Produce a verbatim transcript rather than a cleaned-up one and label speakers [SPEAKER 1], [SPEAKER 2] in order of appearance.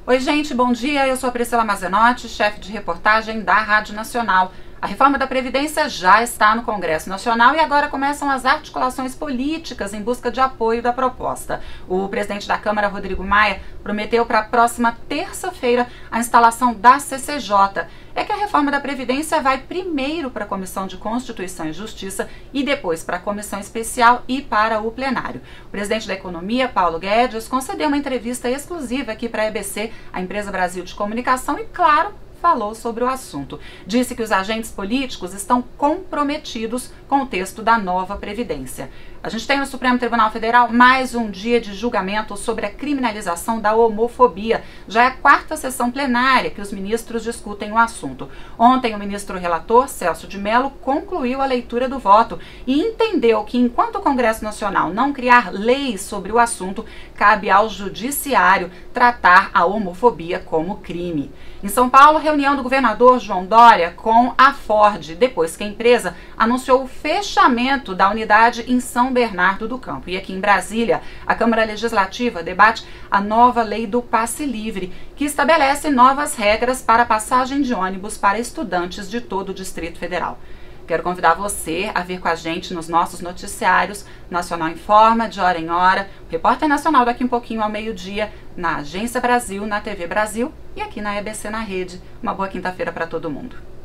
[SPEAKER 1] Oi gente, bom dia, eu sou a Priscila Mazenotti, chefe de reportagem da Rádio Nacional. A reforma da Previdência já está no Congresso Nacional e agora começam as articulações políticas em busca de apoio da proposta. O presidente da Câmara, Rodrigo Maia, prometeu para a próxima terça-feira a instalação da C C J. É que a reforma da Previdência vai primeiro para a Comissão de Constituição e Justiça e depois para a Comissão Especial e para o plenário. O presidente da Economia, Paulo Guedes, concedeu uma entrevista exclusiva aqui para a E B C, a Empresa Brasil de Comunicação, e, claro, falou sobre o assunto. Disse que os agentes políticos estão comprometidos com o texto da nova Previdência. A gente tem no Supremo Tribunal Federal mais um dia de julgamento sobre a criminalização da homofobia. Já é a quarta sessão plenária que os ministros discutem o assunto. Ontem, o ministro relator, Celso de Mello, concluiu a leitura do voto e entendeu que, enquanto o Congresso Nacional não criar leis sobre o assunto, cabe ao Judiciário tratar a homofobia como crime. Em São Paulo, reunião do governador João Dória com a Ford, depois que a empresa anunciou o fechamento da unidade em São Bernardo do Campo. E aqui em Brasília, a Câmara Legislativa debate a nova lei do passe livre, que estabelece novas regras para a passagem de ônibus para estudantes de todo o Distrito Federal. Quero convidar você a vir com a gente nos nossos noticiários Nacional Informa, de hora em hora, o Repórter Nacional daqui um pouquinho ao meio-dia, na Agência Brasil, na T V Brasil e aqui na E B C na Rede. Uma boa quinta-feira para todo mundo.